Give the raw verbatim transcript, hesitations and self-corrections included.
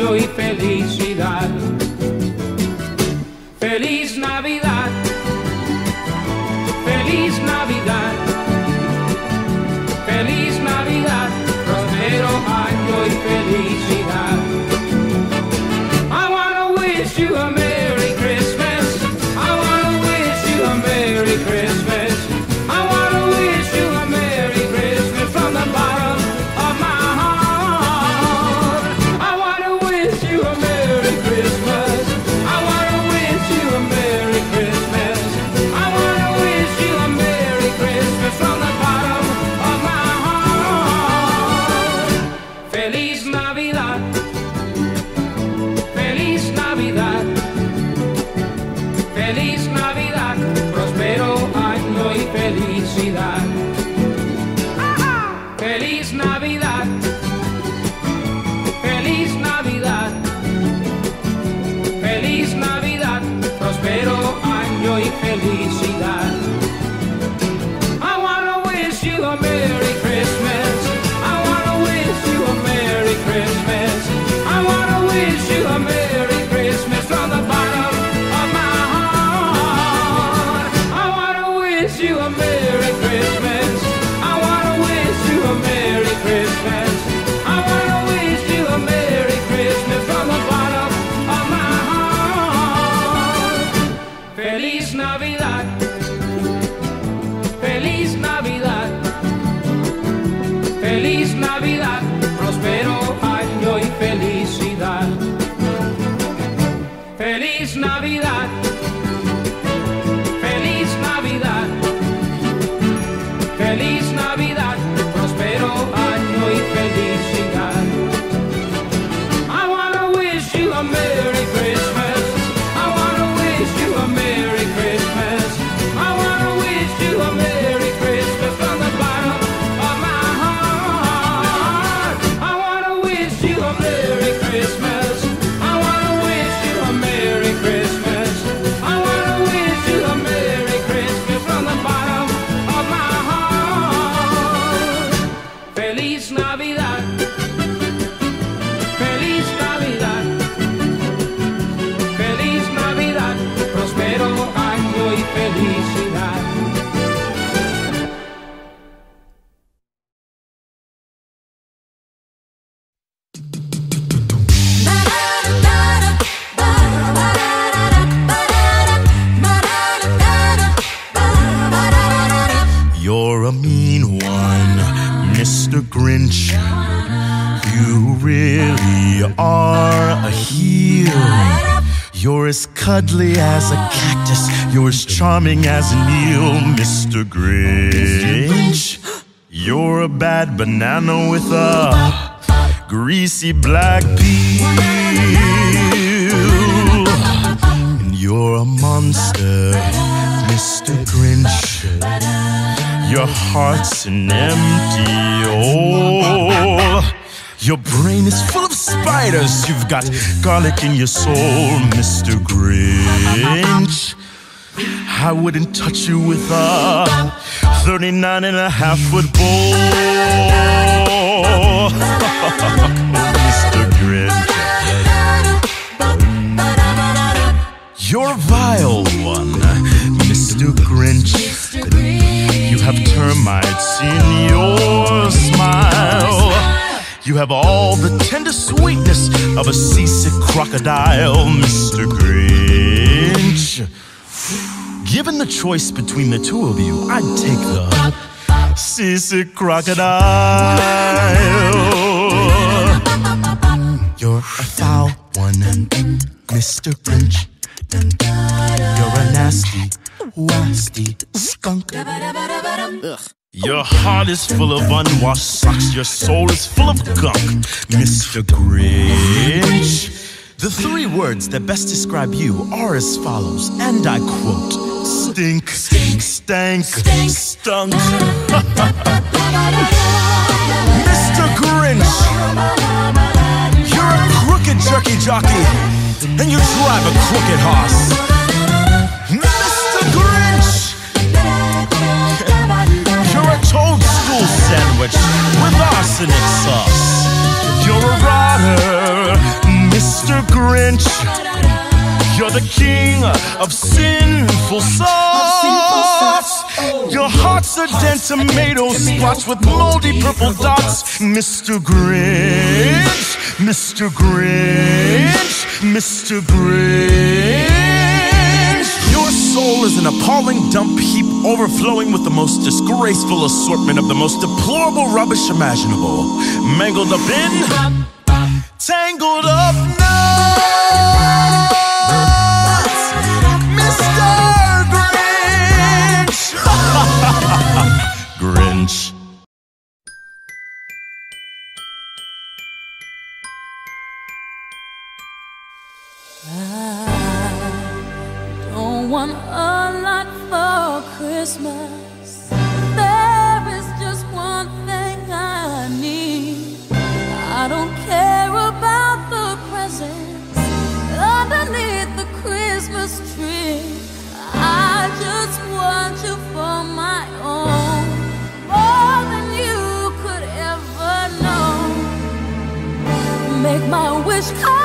año y felicidad. Feliz Navidad, feliz Navidad, feliz Navidad, próspero año y felicidad. I wanna wish you a Merry Christmas. I wanna wish you a Merry Christmas. I wanna wish you a Merry Christmas from the bottom of my heart. I wanna wish you a Merry Christmas. I wanna wish you a Merry Christmas. I wanna wish you a Merry Christmas from the bottom of my heart. Feliz Navidad, feliz Navidad, feliz Navidad, próspero año y felicidad. Feliz Navidad, feliz Navidad, feliz Navidad, próspero año y felicidad. I wanna wish you a Merry Christmas. I wanna wish you a Merry Christmas. I wanna wish you a Merry Christmas from the bottom of my heart. I wanna wish you a Merry Christmas. I wanna wish you a Merry Christmas. I wanna wish you a Merry Christmas from the bottom of my heart. Feliz Navidad, feliz Navidad, feliz Navidad, próspero año y felicidad. Feliz Navidad, feliz Navidad, feliz Navidad, próspero año y felicidad. I wanna wish you a Merry Christmas. I wanna wish you a Merry Christmas. I wanna wish you a Merry Christmas from the bottom of my heart. I wanna wish you a Merry Christmas. I wanna wish you a Merry Christmas. I wanna wish you a Merry Christmas from the bottom of my heart. Feliz Navidad, feliz Navidad, feliz Navidad, próspero año y felicidad. You're a mean one, Mister Grinch. You really are a heel. You're as cuddly as a cactus. You're as charming as an eel, Mister Grinch. You're a bad banana with a greasy black peel. And you're a monster, Mister Grinch. Your heart's an empty hole. Your brain is full of spiders. You've got garlic in your soul, Mister Grinch. I wouldn't touch you with a thirty-nine and a half foot pole, Mister Grinch. You're a vile one, Mister Grinch. You have termites in your smile. You have all the tender sweetness of a seasick crocodile, Mister Grinch. Given the choice between the two of you, I'd take the seasick crocodile. You're a foul one, Mister Grinch. You're a nasty, wasty skunk. Ugh. Your heart is full of unwashed socks. Your soul is full of gunk, Mister Grinch. The three words that best describe you are as follows, and I quote: stink, stink, stank, stink, stunk. Mister Grinch, you're a crooked jerky jockey, and you drive a crooked horse. Mister Grinch, you're a toadstool sandwich with arsenic sauce. You're a rotter, Mister Grinch, you're the king of sinful sauce. Your heart's a dead tomato splotched with moldy purple dots. Mister Grinch, Mister Grinch, Mister Grinch. Your soul is an appalling dump heap overflowing with the most disgraceful assortment of the most deplorable rubbish imaginable. Mangled up in, tangled up knots. Mister Grinch. Grinch. I don't want a lot for Christmas. There is just one thing I need. I don't care about the presents underneath the Christmas tree. I just want you for my own, more than you could ever know. Make my wish come